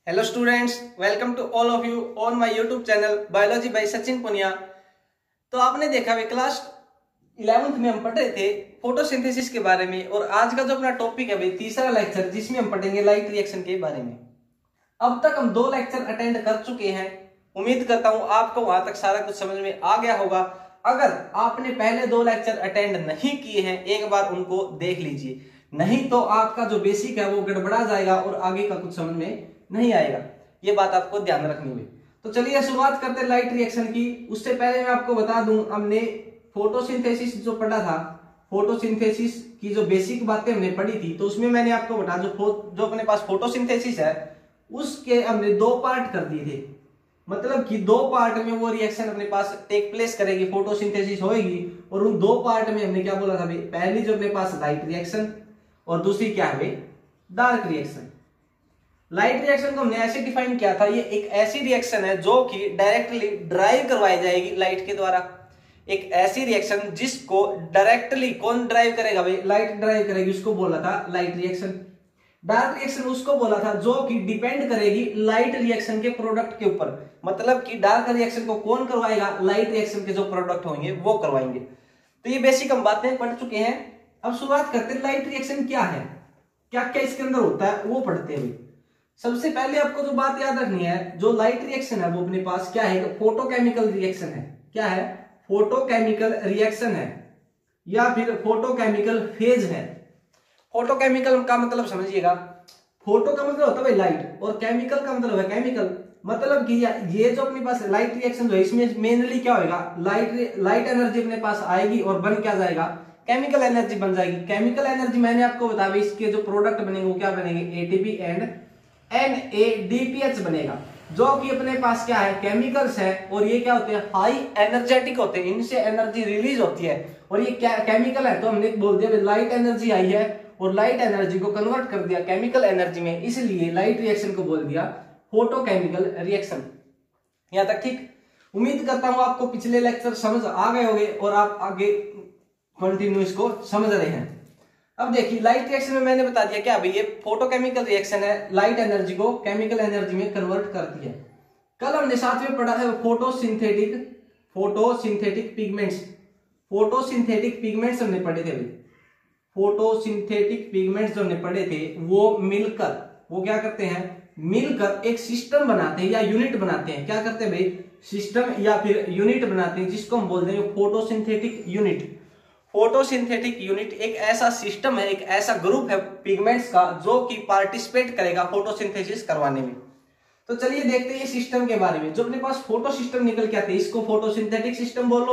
Hello students, welcome to all of you on my YouTube channel Biology by Sachin Punia. तो आपने देखा वे class 11th में हम पढ़ रहे थे फोटोसिंथेसिस के बारे में, और आज का जो अपना टॉपिक है वे तीसरा लेक्चर जिसमें हम पढ़ेंगे लाइट रिएक्शन के बारे में। अब तक हम 2 लेक्चर अटेंड कर चुके हैं। उम्मीद करता हूं आपको वहां तक सारा कुछ समझ में आ गया होगा। अगर आपने पहले 2 लेक्चर अटेंड नहीं किए हैं, एक बार उनको देख लीजिए, नहीं तो आपका जो बेसिक है वो गड़बड़ा जाएगा और आगे का कुछ समझ में नहीं आएगा। ये बात आपको ध्यान रखनी होगी। तो चलिए शुरुआत करते हैं लाइट रिएक्शन की। उससे पहले मैं आपको बता दूं, हमने फोटोसिंथेसिस जो पढ़ा था, फोटोसिंथेसिस की जो बेसिक बातें हमने पढ़ी थी, तो उसमें मैंने आपको बता जो अपने पास फोटोसिंथेसिस है उसके हमने 2 पार्ट कर दिए थे। मतलब कि 2 पार्ट में वो रिएक्शन अपने पास टेक प्लेस करेगी, फोटोसिंथेसिस होएगी। और उन 2 पार्ट में हमने क्या बोला था भाई, पहली जो अपने पास लाइट रिएक्शन और दूसरी क्या है डार्क रिएक्शन। लाइट रिएक्शन को हमने ऐसे डिफाइन किया था, ये एक ऐसी रिएक्शन है जो कि डायरेक्टली ड्राइव करवाई जाएगी लाइट के द्वारा। एक ऐसी रिएक्शन जिसको डायरेक्टली कौन ड्राइव करेगा भाई, लाइट ड्राइव करेगी, उसको बोला था लाइट रिएक्शन। डार्क रिएक्शन उसको बोला था जो कि डिपेंड करेगी लाइट रिएक्शन के प्रोडक्ट के ऊपर। मतलब कि डार्क रिएक्शन को कौन करवाएगा, लाइट रिएक्शन के जो प्रोडक्ट होंगे वो करवाएंगे। तो ये बेसिक हम बातें पढ़ चुके हैं। अब शुरुआत करते हैं लाइट रिएक्शन क्या है, क्या क्या इसके अंदर होता है वो पढ़ते हैं। सबसे पहले आपको जो बात याद रखनी है, जो लाइट रिएक्शन है वो अपने पास क्या है, फोटोकेमिकल रिएक्शन है। क्या है, फोटोकेमिकल रिएक्शन है या फिर फोटोकेमिकल फेज है। फोटोकेमिकल का मतलब समझिएगा, फोटो का मतलब होता है लाइट और केमिकल का मतलब है केमिकल। मतलब कि ये जो अपने पास लाइट रिएक्शन जो है इसमें मेनली क्या होगा, लाइट एनर्जी अपने पास आएगी और बन क्या जाएगा, केमिकल एनर्जी बन जाएगी। केमिकल एनर्जी मैंने आपको बताया, इसके जो प्रोडक्ट बनेंगे वो क्या बनेंगे, एटीपी एंड NADPH बनेगा, जो कि अपने पास क्या है, केमिकल्स है। और ये क्या होते हैं, हाई एनर्जेटिक होते हैं, इनसे एनर्जी रिलीज होती है। और ये क्या केमिकल है, तो हमने बोल दिया लाइट एनर्जी आई है और लाइट एनर्जी को कन्वर्ट कर दिया केमिकल एनर्जी में, इसलिए लाइट रिएक्शन को बोल दिया फोटोकेमिकल रिएक्शन। यहां तक ठीक। उम्मीद करता हूं आपको पिछले लेक्चर समझ आ गए होंगे और आप आगे कंटिन्यू इसको समझ रहे हैं। अब देखिए लाइट रिएक्शन में मैंने बता दिया क्या भाई, ये फोटोकेमिकल रिएक्शन है, लाइट एनर्जी को केमिकल एनर्जी में कन्वर्ट करती है। कल हमने साथ में पढ़ा है फोटोसिंथेटिक पिगमेंट्स। फोटोसिंथेटिक पिगमेंट्स हमने पढ़े थे भाई। फोटोसिंथेटिक पिगमेंट्स जो हमने पढ़े थे वो मिलकर, वो क्या करते हैं, मिलकर एक सिस्टम बनाते हैं या यूनिट बनाते हैं। क्या करते हैं भाई, सिस्टम या फिर यूनिट बनाते हैं, जिसको हम बोलते हैं फोटोसिंथेटिक यूनिट। फोटोसिंथेटिक यूनिट एक ऐसा सिस्टम है, एक ऐसा ग्रुप है पिगमेंट्स का जो कि पार्टिसिपेट करेगा फोटोसिंथेसिस करवाने में। तो चलिए देखते हैं इस सिस्टम के बारे में। जो अपने पास फोटो सिस्टम निकल के आते हैं, इसको फोटोसिंथेटिक सिस्टम बोलो,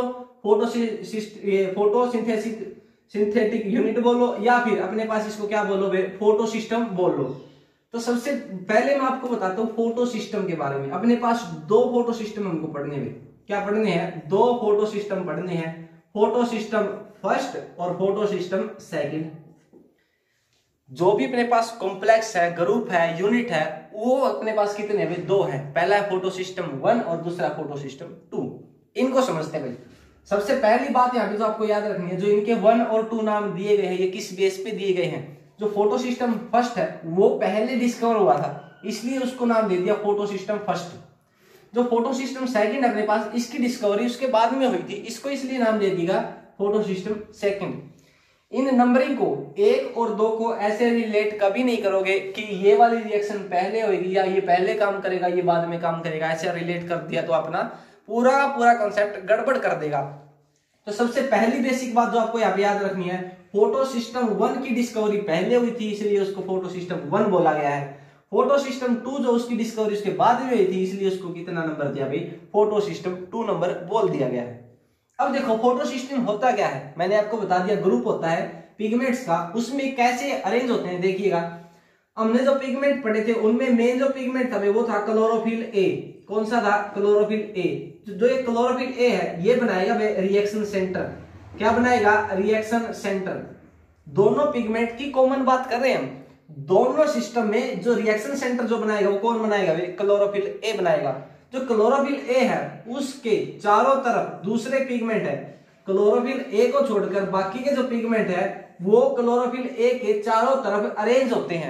फोटोसिंथेटिक यूनिट बोलो, या फिर अपने पास इसको क्या बोलो, फोटो सिस्टम बोलो। तो सबसे पहले मैं आपको बताता हूँ फोटो सिस्टम के बारे में। अपने पास 2 फोटो सिस्टम हमको पढ़ने में, क्या पढ़ने हैं, 2 फोटो सिस्टम पढ़ने हैं, फोटो सिस्टम फर्स्ट और फोटो सिस्टम सेकंड। जो भी अपने पास कॉम्प्लेक्स है, ग्रुप है, यूनिट है, वो अपने पास कितने हैं, 2 है। पहला है फोटोसिस्टम 1 और दूसरा फोटोसिस्टम 2। इनको समझते हैं भाई। सबसे पहली बात यहाँ पे जो आपको याद रखनी है, जो इनके 1 और 2 नाम दिए गए हैं, ये किस बेस पे दिए गए हैं। जो फोटोसिस्टम फर्स्ट है वो पहले डिस्कवर हुआ था, इसलिए उसको नाम दे दिया फोटोसिस्टम फर्स्ट। जो फोटोसिस्टम सेकंड है अपने पास, इसकी डिस्कवरी उसके बाद में हुई थी, इसको इसलिए नाम दे दिया फोटोसिस्टम सेकंड। इन नंबरिंग को 1 और 2 को ऐसे रिलेट कभी नहीं करोगे कि ये वाली रिएक्शन पहले होगी या ये पहले काम करेगा ये बाद में काम करेगा। ऐसे रिलेट कर दिया तो अपना पूरा कॉन्सेप्ट गड़बड़ कर देगा। तो सबसे पहली बेसिक बात जो आपको यहाँ पे याद रखनी है, फोटोसिस्टम 1 की डिस्कवरी पहले हुई थी, इसलिए उसको फोटोसिस्टम 1 बोला गया है। फोटोसिस्टम 2 जो उसकी डिस्कवरी उसके बाद में हुई थी, इसलिए उसको कितना नंबर दिया भाई, फोटोसिस्टम 2 नंबर बोल दिया गया है। अब देखो फोटोसिस्टम होता क्या है, मैंने आपको बता दिया ग्रुप होता है पिगमेंट्स का। उसमें कैसे अरेंज होते हैं देखिएगा। हमने जो पिगमेंट पढ़े थे उनमें मेन जो पिगमेंट था वो था क्लोरोफिल ए। कौन सा था, क्लोरोफिल ए। जो ये क्लोरोफिल ए है ये बनाएगा रिएक्शन सेंटर। क्या बनाएगा, रिएक्शन सेंटर। दोनों पिगमेंट की कॉमन बात कर रहे हैं हम। दोनों सिस्टम में जो रिएक्शन सेंटर जो बनाएगा वो कौन बनाएगा, क्लोरोफिल ए बनाएगा। जो क्लोरोफिल ए है उसके चारों तरफ दूसरे पिगमेंट है। क्लोरोफिल ए को छोड़कर बाकी के जो पिगमेंट है वो क्लोरोफिल ए के चारों तरफ अरेंज होते हैं।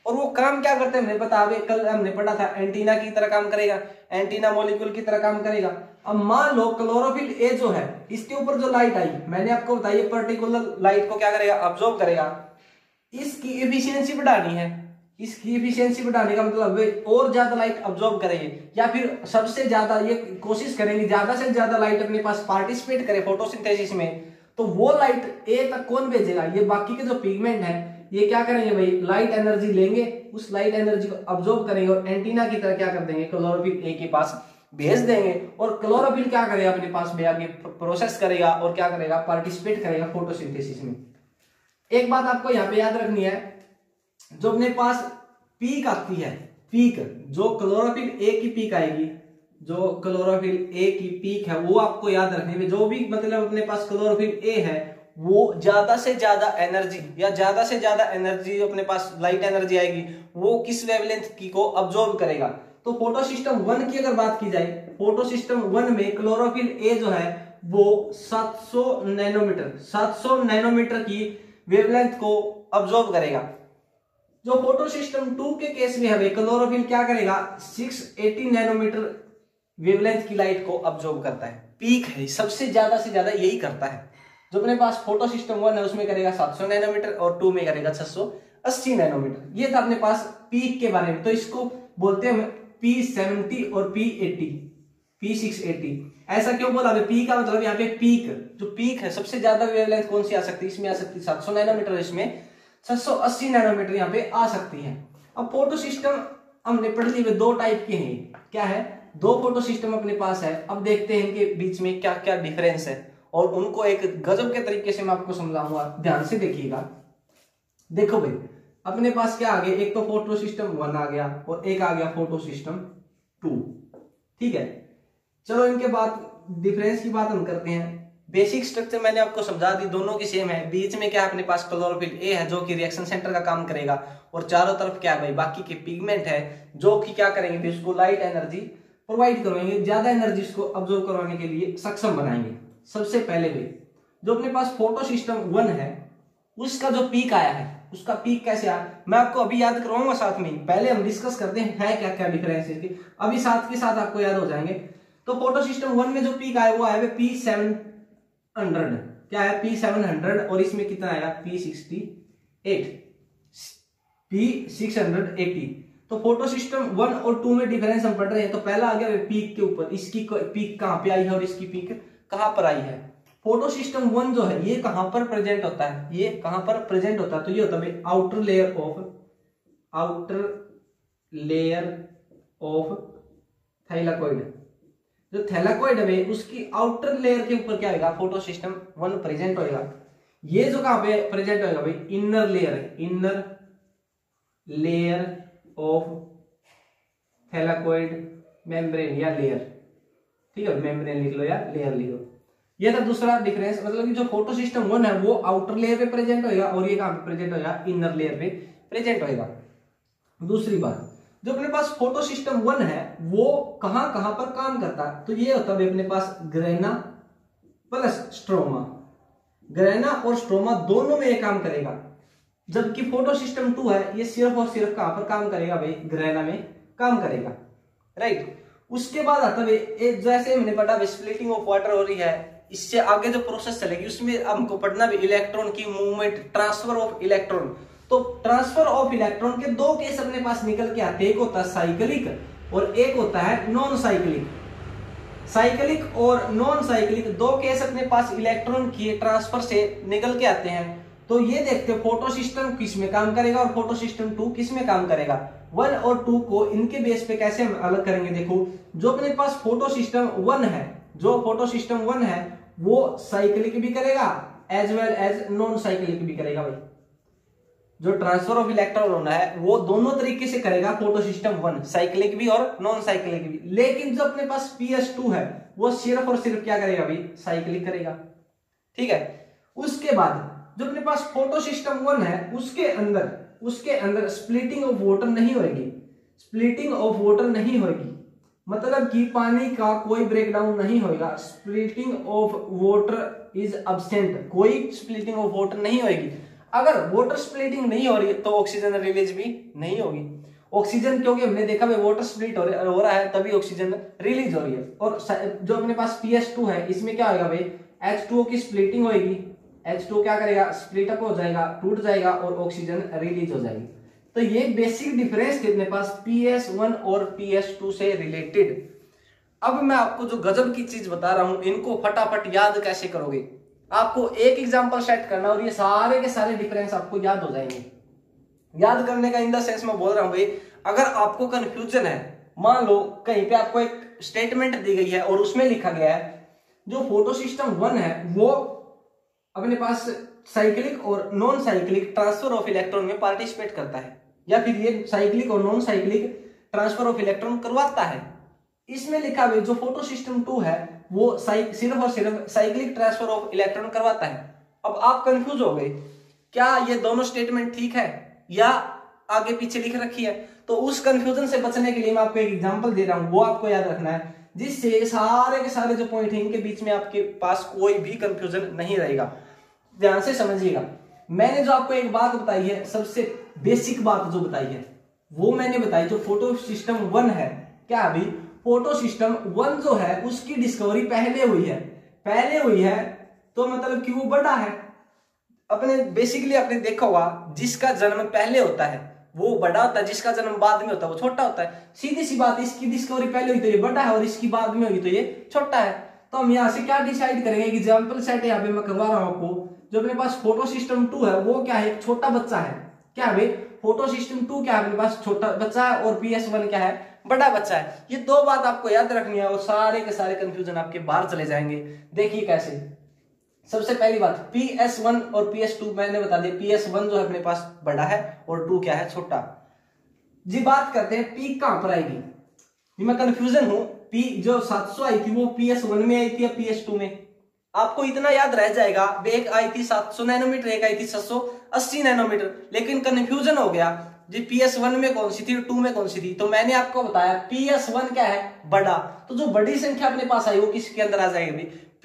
और वो काम क्या करते हैं हमने पता, अभी कल हमने पढ़ा था, एंटीना की तरह काम करेगा, एंटीना मॉलिक्यूल की तरह काम करेगा। अब मान लो क्लोरोफिल ए जो है, इसके ऊपर जो लाइट आई, मैंने आपको बताया पर्टिकुलर लाइट को क्या करेगा, अब्जॉर्ब करेगा। इसकी एफिशिएंसी बढ़ानी है, इसकी एफिशिएंसी बढ़ाने का मतलब वे और ज्यादा लाइट अब्जॉर्ब करेंगे, या फिर सबसे ज्यादा ये कोशिश करेंगे ज्यादा से ज्यादा लाइट अपने पास पार्टिसिपेट करे फोटोसिंथेसिस में। तो वो लाइट ए तक कौन भेजेगा, ये बाकी के जो पिगमेंट है ये क्या करेंगे भाई, लाइट एनर्जी लेंगे, उस लाइट एनर्जी को अब्जॉर्ब करेंगे और एंटीना की तरह क्या कर देंगे, क्लोरोफिल ए के पास भेज देंगे। और क्लोरोफिल क्या करेगा, अपने पास में आगे प्रोसेस करेगा और क्या करेगा, पार्टिसिपेट करेगा फोटोसिंथेसिस में। एक बात आपको यहाँ पे याद रखनी है, जो अपने पास पीक आती है, पीक जो क्लोरोफिल ए की पीक आएगी, जो क्लोरोफिल ए की पीक है वो आपको याद रखनी है। जो भी मतलब अपने पास क्लोरोफिल ए है वो ज्यादा से ज्यादा एनर्जी या ज्यादा से ज्यादा एनर्जी अपने पास लाइट एनर्जी आएगी वो किस वेवलेंथ की को अब्जॉर्ब करेगा। तो फोटोसिस्टम 1 की अगर बात की जाए, फोटोसिस्टम 1 में क्लोरोफिल ए जो है वो 700 नैनोमीटर की वेवलेंथ को अब्जॉर्ब करेगा। जो फोटोसिस्टम 2 के केस में है क्लोरोफिल क्या करेगा, 680 नैनोमीटर वेवलेंथ की लाइट को अब्जॉर्ब करता है। पीक है, सबसे ज्यादा से ज्यादा यही करता है। जो अपने पास फोटोसिस्टम 1 है उसमें करेगा 700 नैनोमीटर और 2 में करेगा 680 नैनोमीटर। ये था अपने पास पीक के बारे में। तो इसको बोलते हैं P70 और P80, P680। ऐसा क्यों बोला, पी का मतलब यहाँ पे पीक, जो पीक है सबसे ज्यादा वेवलेंथ कौन सी आ सकती है, इसमें आ सकती है 700 नैनोमीटर, इसमें 680 नैनोमीटर यहाँ पे आ सकती है। अब फोटोसिस्टम हमने पढ़ ली, दो टाइप के हैं, क्या है, दो फोटोसिस्टम अपने पास है। अब देखते हैं इनके बीच में क्या क्या डिफरेंस है और उनको एक गजब के तरीके से मैं आपको समझाऊंगा, ध्यान से देखिएगा। देखो भाई, अपने पास क्या आ गया, एक तो फोटोसिस्टम 1 आ गया और एक आ गया फोटोसिस्टम 2, ठीक है। चलो इनके बाद डिफरेंस की बात हम करते हैं। बेसिक स्ट्रक्चर मैंने आपको समझा दी, दोनों की सेम है। बीच में क्या अपने पास क्लोरोफिल ए है जो कि रिएक्शन सेंटर का काम करेगा, और चारों तरफ क्या है भाई, बाकी के पिगमेंट है जो कि क्या करेंगे, उसको लाइट एनर्जी प्रोवाइड करवाएंगे, ज्यादा एनर्जी उसको अब्जॉर्ब करवाने के लिए सक्षम बनाएंगे। सबसे पहले भाई जो अपने पास फोटोसिस्टम 1 है उसका जो पीक आया है, उसका पीक कैसे आया मैं आपको अभी याद करवाऊंगा साथ में। पहले हम डिस्कस करते हैं है क्या क्या डिफरेंस है इसके, अभी साथ के साथ आपको याद हो जाएंगे। तो फोटोसिस्टम 1 में जो पीक आया वो आया P700, क्या है P700, और इसमें कितना आया P680। तो फोटोसिस्टम 1 और 2 में डिफरेंस हम पढ़ रहे हैं। तो पहला आ गया पीक के ऊपर, इसकी पीक कहां पे आई है और इसकी पीक कहां पर आई है। फोटोसिस्टम 1 जो है ये कहां पर प्रेजेंट होता है, ये कहां पर प्रेजेंट होता है, तो ये होता है आउटर लेयर ऑफ थैलाकोइड। जो थैलाकोइड है उसकी आउटर लेयर के ऊपर क्या होगा, फोटोसिस्टम 1 प्रेजेंट होगा। ये जो कहां पे प्रेजेंट होगा भाई, inner layer of thylakoid membrane या लेयर, ठीक है, मेम्ब्रेन लिख लो या लेयर लिख लो। ये था दूसरा डिफरेंस, मतलब कि जो फोटोसिस्टम 1 है वो आउटर लेयर पे प्रेजेंट होगा और ये कहां पे प्रेजेंट होगा, इनर लेयर पे प्रेजेंट होगा। दूसरी बात, जो अपने पास फोटोसिस्टम 1 है वो कहां कहां पर काम करता है, तो ये होता है अपने पास ग्रेना प्लस स्ट्रोमा। ग्रेना और स्ट्रोमा दोनों में ये काम करेगा, जबकि फोटोसिस्टम 2 है ये सिर्फ और सिर्फ कहां पर काम करेगा भाई, ग्रेना में काम करेगा, राइट। उसके बाद आता है जैसे हमने पढ़ा स्प्लिटिंग ऑफ वाटर हो रही है, इससे आगे जो प्रोसेस चलेगी उसमें हमको पढ़ना भी इलेक्ट्रॉन की मूवमेंट, ट्रांसफर ऑफ इलेक्ट्रॉन। तो ट्रांसफर ऑफ इलेक्ट्रॉन के दो केस अपने पास निकल के आते हैं, एक होता है साइक्लिक और एक होता है नॉन साइक्लिक। साइक्लिक और नॉन साइक्लिक दो केस अपने पास इलेक्ट्रॉन की ट्रांसफर से निकल के आते हैं। तो ये देखते हैं फोटोसिस्टम किस में काम करेगा और फोटोसिस्टम 2 किस में काम करेगा। 1 और 2 को इनके बेस पे कैसे हम अलग करेंगे, देखो जो अपने पास फोटोसिस्टम 1 है, जो फोटोसिस्टम 1 है वो साइक्लिक भी करेगा as well as non cyclic भी करेगा भाई। जो ट्रांसफर ऑफ इलेक्ट्रॉन होना है वो दोनों तरीके से करेगा फोटोसिस्टम 1, साइक्लिक भी और नॉन साइक्लिक भी। लेकिन जो अपने पास PS2 है वो सिर्फ और सिर्फ क्या करेगा भाई, साइक्लिक करेगा, ठीक है। उसके बाद जो अपने पास फोटोसिस्टम 1 है उसके अंदर स्प्लिटिंग ऑफ वाटर नहीं होगी, स्प्लिटिंग ऑफ वाटर नहीं होगी, मतलब कि पानी का कोई ब्रेकडाउन नहीं होगा। Splitting of water is absent, कोई स्प्लिटिंग ऑफ वाटर नहीं होगी। अगर वाटर स्प्लिटिंग नहीं हो रही है तो ऑक्सीजन रिलीज भी नहीं होगी। ऑक्सीजन, क्योंकि हमने देखा भाई वाटर स्प्लिट हो रहा है तभी ऑक्सीजन रिलीज हो रही है। और जो अपने पास PS2 है इसमें क्या होगा भाई, H2O की स्प्लिटिंग होगी, H2O क्या करेगा, स्प्लिट अप हो जाएगा, टूट जाएगा और ऑक्सीजन रिलीज हो जाएगी। तो ये बेसिक डिफरेंस थे अपने पास PS1 और PS2 से रिलेटेड। अब मैं आपको जो गजब की चीज बता रहा हूं, इनको फटाफट याद कैसे करोगे। आपको एक एग्जांपल सेट करना और ये सारे के सारे डिफरेंस आपको याद हो जाएंगे। याद करने का इन द सेंस मैं बोल रहा हूं भाई, अगर आपको कंफ्यूजन है, मान लो कहीं पे आपको एक स्टेटमेंट दी गई है और उसमें लिखा गया है जो फोटोसिस्टम 1 है वो अपने पास साइक्लिक और non cyclic transfer of electron में पार्टिसिपेट करता है, या फिर ये साइक्लिक और non cyclic transfer of electron करवाता है। इसमें लिखा हुआ जो फोटोसिस्टम 2 है वो सिर्फ और सिर्फ साइक्लिक ट्रांसफर ऑफ इलेक्ट्रॉन करवाता है। अब आप कंफ्यूज हो गए, क्या ये दोनों स्टेटमेंट ठीक है या आगे पीछे लिख रखी है? तो उस कंफ्यूजन से बचने के लिए मैं आपको एक एग्जांपल दे रहा हूं, वो आपको याद रखना है, जिससे सारे के सारे जो पॉइंट है इनके बीच में आपके पास कोई भी कंफ्यूजन नहीं रहेगा। ध्यान से समझिएगा। मैंने जो आपको एक बात बताई है, सबसे बेसिक बात जो बताई है वो मैंने बताई, जो फोटोसिस्टम 1 है, क्या अभी फोटोसिस्टम 1 जो है उसकी डिस्कवरी पहले हुई है, तो मतलब कि वो बड़ा है। अपने बेसिकली आपने देखा होगा, जिसका जन्म पहले होता है वो बड़ा होता है, जिसका जन्म बाद में होता है वो छोटा होता है। सीधी सी बात, इसकी डिस्कवरी पहले हुई तो ये बड़ा है और इसकी बाद में हुई तो ये छोटा है। तो हम यहाँ से क्या डिसाइड करेंगे, एग्जाम्पल सेट यहाँ पे मैं करवा रहा हूं आपको। जो अपने पास फोटोसिस्टम 2 है वो क्या है, एक छोटा बच्चा है। क्या है भाई, फोटोसिस्टम 2 क्या है, अपने पास छोटा बच्चा है और PS1 क्या है, बड़ा बच्चा है। ये दो बात आपको याद रखनी है और सारे के सारे कंफ्यूजन आपके बाहर चले जाएंगे। देखिए कैसे। सबसे पहली बात, PS1 और PS2 मैंने बता दिया। PS1 जो है अपने पास बड़ा है और 2 क्या है, छोटा। जी बात करते हैं P कहां पर आएगी। मैं कंफ्यूजन हूं, P जो 700 आई थी वो PS1 में आई थी या PS2 में? आपको इतना याद रह जाएगा, एक आई थी 700 नैनोमीटर, एक आई थी 780 नैनोमीटर, लेकिन कंफ्यूजन हो गया जी PS1 में कौन सी थी, 2 में कौन सी थी। तो मैंने आपको बताया PS1 क्या है, बड़ा। तो जो बड़ी संख्या अपने पास आई वो किसके अंदर आ जाएगी,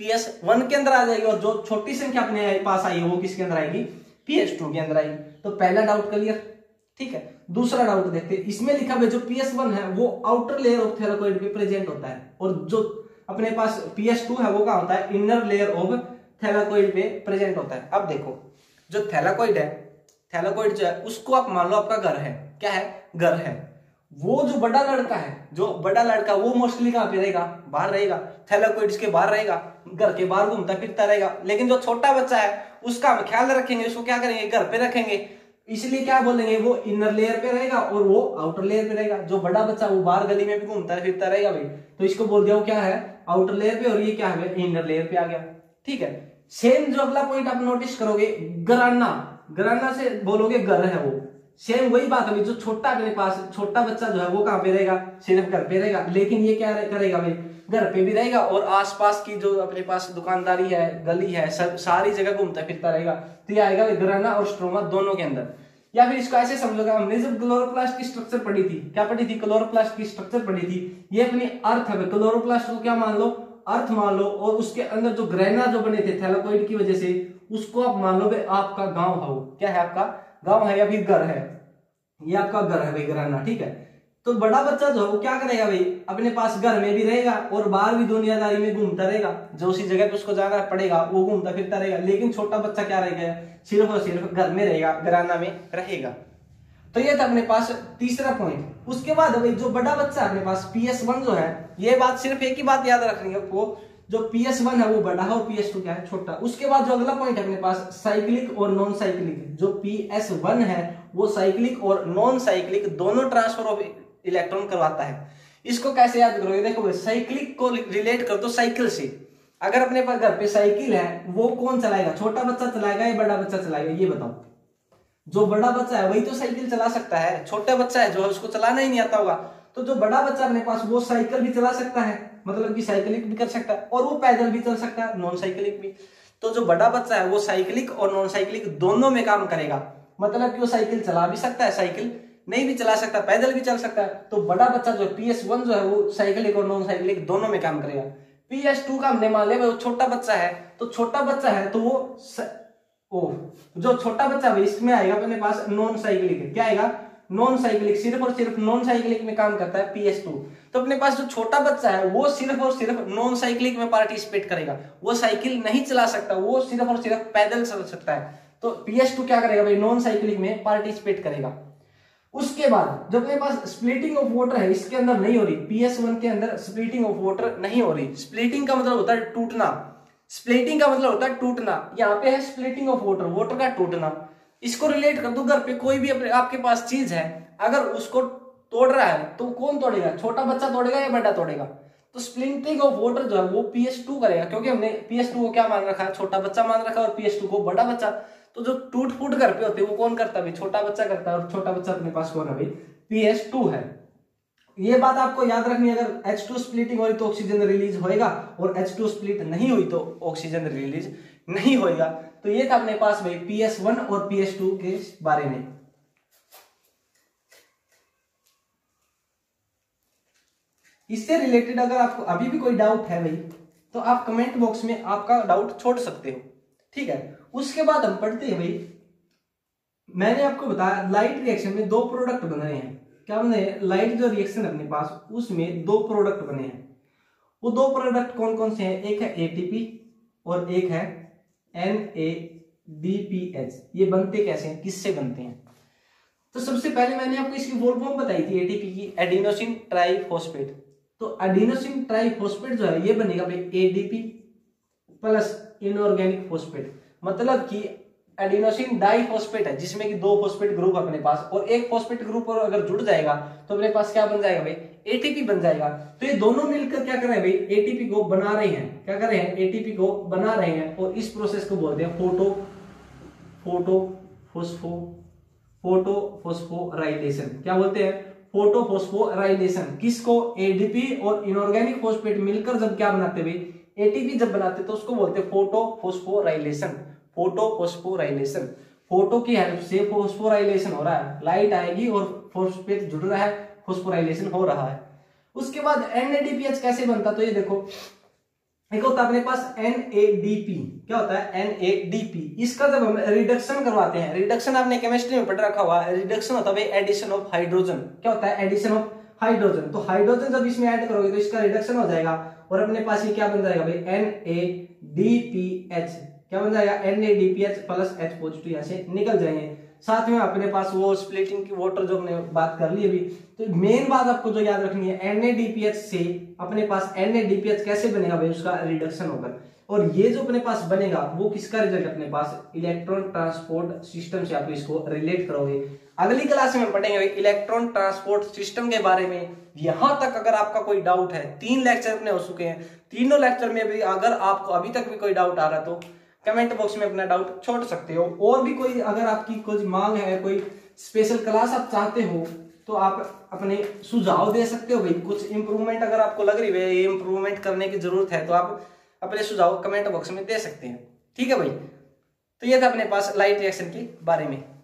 PS1 के अंदर आ जाएगी, और जो छोटी संख्या अपने पास आई है वो किसके अंदर आएगी, PS2 के अंदर आएगी। तो पहला डाउट क्लियर, ठीक है। दूसरा डाउट देखते हैं, इसमें लिखा हुआ जो PS1 है वो आउटर लेयर ऑफ थैलाकोइड पे प्रेजेंट होता है, और जो अपने पास PS2 है वो क्या होता है, इनर लेयर ऑफ थैलाकोइड पे प्रेजेंट होता है। अब देखो, जो थैलाकोइड है, थैलाकोइड जो है उसको आप मान लो आपका घर है। क्या है, घर है। वो जो बड़ा लड़का है, जो बड़ा लड़का वो मोस्टली कहां पे रहेगा, बाहर रहेगा, थैलाकोइड के बाहर रहेगा, घर के बाहर घूमता फिरता रहेगा। लेकिन जो छोटा बच्चा है उसका हम ख्याल रखेंगे, उसको क्या करेंगे, घर पे रखेंगे। इसलिए क्या बोलेंगे, वो इनर लेयर पे रहेगा और वो आउटर लेयर पे रहेगा। जो बड़ा बच्चा वो बाहर गली में भी घूमता फिरता रहेगा भाई, तो इसको बोल दिया वो क्या है, आउटर लेयर पे, और ये क्या है, इनर लेयर पे आ गया। ठीक है। सेम जो अगला पॉइंट आप नोटिस करोगे, घराना, घराना से बोलोगे घर है वो, सेम वही बात है। जो छोटा अपने पास छोटा बच्चा जो है वो कहां पे रहेगा, सिर्फ घर पे रहेगा। लेकिन ये क्या करेगा भाई, घर पे भी रहेगा और आसपास की जो अपने पास दुकानदारी है, गली है, सब सारी जगह घूमता फिरता रहेगा। तो ये आएगा ग्राना और स्ट्रोमा दोनों के अंदर। या फिर इसको ऐसे समझोगा, हमने जब क्लोरोप्लास्ट की स्ट्रक्चर पढ़ी थी, क्या पढ़ी थी, क्लोरोप्लास्ट की स्ट्रक्चर पढ़ी थी। ये अपनी अर्थ है, क्लोरोप्लास्ट को क्या मान लो, अर्थ मान लो, और उसके अंदर जो ग्रेना जो बने थे थैलाकोइड की वजह से, उसको आप मान लो भाई आपका गांव है। वो क्या है, आपका गांव है या फिर घर है, ये आपका घर है भाई, ग्राना। ठीक है। तो बड़ा बच्चा जो है वो क्या करेगा भाई, अपने पास घर में भी रहेगा और बाहर भी दुनियादारी में घूमता रहेगा। जो उसी जगह पे उसको जाना पड़ेगा वो घूमता फिरता रहेगा। लेकिन छोटा बच्चा क्या रहेगा, सिर्फ और सिर्फ घर में रहेगा, ग्राना में रहेगा। तो ये था अपने पास तीसरा पॉइंट। उसके बाद भाई जो बड़ा बच्चा है अपने पास PS1 जो है, ये बात सिर्फ एक ही बात याद रखनी है आपको, जो PS1 है वो बड़ा है और PS2 क्या है, छोटा। उसके बाद जो अगला पॉइंट है अपने पास, साइक्लिक और नॉन साइक्लिक। जो PS1 है वो साइक्लिक और नॉन साइक्लिक दोनों ट्रांसफर ऑफ इलेक्ट्रॉन करवाता है। इसको कैसे याद करोगे, देखो साइक्लिक को रिलेट कर दो साइकिल से। अगर अपने पास घर पे साइकिल है, वो कौन चलाएगा, छोटा बच्चा चलाएगा या बड़ा बच्चा चलाएगा, ये बताओ। जो बड़ा बच्चा है वही तो साइकिल चला सकता है, छोटा बच्चा है जो है उसको चलाना ही नहीं आता होगा। तो जो बड़ा बच्चा अपने पास वो साइकिल भी चला सकता है, मतलब कि साइकिलिक भी कर सकता है, और वो पैदल भी चल सकता है, नॉन साइकिलिक भी। तो जो बड़ा बच्चा है वो साइकिलिक और नॉन साइकिलिक दोनों में काम करेगा। मतलब कि वो साइकिल चला भी सकता है, साइकिल नहीं भी चला सकता, पैदल भी चल सकता है। तो बड़ा बच्चा जो PS1 जो है वो साइकिलिक और नॉन साइकिलिक दोनों में काम करेगा। PS2 का हमने मान लिया वो छोटा बच्चा है, तो छोटा बच्चा है तो वो ओ जो छोटा बच्चा भाई इसमें आएगा अपने पास नॉन साइक्लिक, क्या आएगा, नॉन साइक्लिक, सिर्फ और सिर्फ नॉन साइक्लिक में काम करता है PS2। तो अपने पास जो छोटा बच्चा है वो सिर्फ और सिर्फ नॉन साइक्लिक में पार्टिसिपेट करेगा, वो साइकिल नहीं चला सकता, वो सिर्फ और सिर्फ पैदल चल सकता है। तो PS2 क्या करेगा भाई, नॉन साइक्लिक में पार्टिसिपेट करेगा। उसके बाद जो अपने पास स्प्लिटिंग ऑफ वाटर है इसके अंदर नहीं हो रही, PS1 के अंदर स्प्लिटिंग ऑफ वाटर नहीं हो रही। स्प्लिटिंग का मतलब होता है टूटना, स्प्लिटिंग का मतलब होता है टूटना, यहाँ पे है स्प्लिटिंग ऑफ वाटर, वाटर का टूटना। इसको रिलेट कर दो, घर पे कोई भी आपके पास चीज है अगर उसको तोड़ रहा है तो कौन तोड़ेगा, छोटा बच्चा तोड़ेगा या बड़ा तोड़ेगा। तो स्प्लिटिंग ऑफ वाटर जो है वो PS2 करेगा, क्योंकि हमने PS2 को क्या मान रखा है, छोटा बच्चा मान रखा है, और PS2 को बड़ा बच्चा। तो जो टूट फूट घर पे होते हैं वो कौन करता है, छोटा बच्चा करता है, और छोटा बच्चा अपने पास कौन है भाई, PS2 है। ये बात आपको याद रखनी है, अगर H2 स्प्लिटिंग हुई तो ऑक्सीजन रिलीज होएगा, और H2 स्प्लिट नहीं हुई तो ऑक्सीजन रिलीज नहीं होएगा। तो ये था अपने पास भाई PS1 और PS2 के बारे में। इससे रिलेटेड अगर आपको अभी भी कोई डाउट है भाई तो आप कमेंट बॉक्स में आपका डाउट छोड़ सकते हो, ठीक है। उसके बाद हम पढ़ते हैं भाई, मैंने आपको बताया लाइट रिएक्शन में दो प्रोडक्ट बन रहे हैं, क्या बने हैं, लाइट जो रिएक्शन अपने पास उसमें दो प्रोडक्ट बने हैं। वो दो प्रोडक्ट कौन कौन से हैं, एक है ATP और एक है NADPH। ये बनते कैसे हैं, किससे बनते हैं। तो सबसे पहले मैंने आपको इसकी फुल फॉर्म बताई थी ATP की, एडिनोसिन ट्राइफॉस्फेट। तो एडिनोसिन ट्राइफॉस्फेट जो है ये बनेगा भाई ADP प्लस इनऑर्गेनिक फॉस्फेट, मतलब कि एडिनोसिन डाइफॉस्फेट है जिसमें कि दो फॉस्फेट ग्रुप अपने पास, और एक फॉस्फेट ग्रुप और अगर जुड़ जाएगा तो अपने पास क्या बन जाएगा भाई, ATP बन जाएगा। तो ये दोनों मिलकर क्या कर रहे हैं भाई, ATP को बना रहे हैं, क्या कर रहे हैं, ATP को बना रहे हैं, और इस प्रोसेस को बोलते हैं फोटोफॉस्फोराइलेशन। क्या बोलते हैं, फोटोफॉस्फोराइलेशन। किसको, ADP और इनऑर्गेनिक फॉस्फेट मिलकर जब क्या बनाते हैं भाई, ATP जब बनाते तो उसको बोलते हैं फोटोफॉस्फोराइलेशन। फोटोफॉस्फोराइलेशन, फोटो की हेल्प से फॉस्फोराइलेशन हो रहा है, लाइट आएगी और फॉस्फेट जुड़ रहा है, फॉस्फोराइलेशन हो रहा है। उसके बाद NADPH कैसे बनता, तो ये देखो, एक होता है अपने पास NADP, क्या होता है NADP। इसका जब हम रिडक्शन करवाते हैं, रिडक्शन आपने केमिस्ट्री में पढ़ रखा हुआ है, रिडक्शन होता है एडिशन ऑफ हाइड्रोजन। क्या होता है, एडिशन ऑफ हाइड्रोजन। तो हाइड्रोजन जब इसमें ऐड करोगे तो इसका रिडक्शन हो जाएगा, और अपने पास ये क्या बन जाएगा भाई, NADPH। क्या बन जाएगा, NADPH प्लस H पॉजिटिव यहाँ से निकल जाएंगे। साथ में अपने पास वो स्प्लिटिंग की वाटर जो हमने बात कर ली अभी। तो मेन बात आपको जो याद रखनी है, NADPH से अपने पास NADPH कैसे बनेगा भाई, उसका रिडक्शन होकर, और ये जो अपने पास बनेगा वो किसका रिजल्ट, अपने पास इलेक्ट्रॉन ट्रांसपोर्ट सिस्टम से आप इसको रिलेट करोगे। अगली क्लास में पढ़ेंगे भाई इलेक्ट्रॉन ट्रांसपोर्ट सिस्टम के बारे में। यहां तक अगर आपका कोई डाउट है, 3 लेक्चर अपने हो चुके हैं, तीनों लेक्चर में भी अगर आपको अभी तक भी कोई डाउट आ रहा है तो कमेंट बॉक्स में अपना डाउट छोड़ सकते हो। और भी कोई अगर आपकी कोई मांग है, कोई स्पेशल क्लास आप चाहते हो तो आप अपने सुझाव दे सकते हो भाई। कुछ इंप्रूवमेंट अगर आपको लग रही है, ये इंप्रूवमेंट करने की जरूरत है, तो आप अपने सुझाव कमेंट बॉक्स में दे सकते हैं, ठीक है भाई। तो ये था अपने पास लाइट रिएक्शन के बारे में।